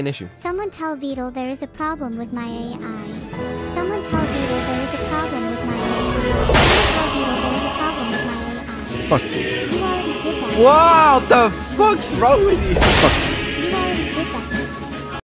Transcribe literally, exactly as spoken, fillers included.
fucking issue? Someone tell Beetle there is a problem with my A I. Someone tell Beetle there is a problem with my A I. Someone tell Beetle there is a problem with my A I. Fuck. You already did that. Wow, what the fuck's wrong with you? Fuck.